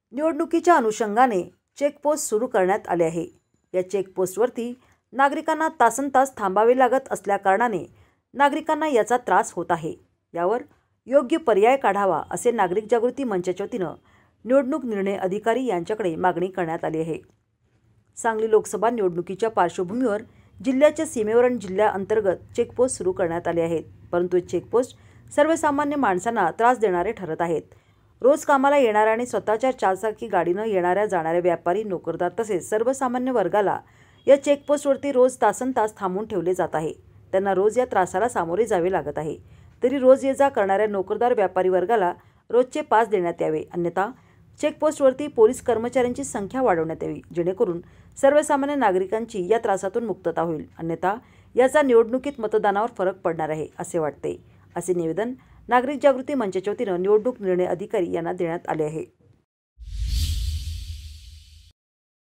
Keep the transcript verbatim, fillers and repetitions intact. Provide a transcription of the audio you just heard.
निवडणुकीच्या अनुषंगाने चेकपोस्ट सुरू करण्यात आले आहे। या चेकपोस्टवरती नागरिकांना तासनतास थांबावे लागत असल्याकारणाने नागरिकांना याचा त्रास होत आहे। यावर योग्य पर्याय काढावा असे नागरिक जागृती मंचाच्या वतीनं निवडणूक निर्णय अधिकारी यांच्याकडे मागणी करण्यात आली आहे। सांगली लोकसभा निवडणुकीच्या पार्श्वभूमीवर जिल्ह्याच्या सीमेवर आणि जिल्ह्याअंतर्गत चेकपोस्ट सुरू करण्यात आले आहेत, परंतु हे चेकपोस्ट सर्वसामान्य माणसांना त्रास देणारे ठरत आहेत। रोज कामाला येणाऱ्या आणि स्वतःच्या चारचाकी गाडीनं येणाऱ्या जाणाऱ्या व्यापारी, नोकरदार तसेच सर्वसामान्य वर्गाला या चेकपोस्टवरती रोज तासनतास थांबवून ठेवले जात आहे। त्यांना रोज या त्रासाला सामोरे जावे लागत आहे। तरी रोज ये जा करणाऱ्या नोकरदार व्यापारी वर्गाला रोजचे पास देण्यात यावे, अन्यथा चेकपोस्टवरती पोलीस कर्मचाऱ्यांची संख्या वाढवण्यात यावी, जेणेकरून सर्वसामान्य नागरिकांची या त्रासातून मुक्तता होईल, अन्यथा याचा निवडणुकीत मतदानावर फरक पडणार आहे असे वाटते, असे निवेदन नागरिक जागृती मंचाच्या वतीनं निवडणूक निर्णय अधिकारी यांना देण्यात आले आहे।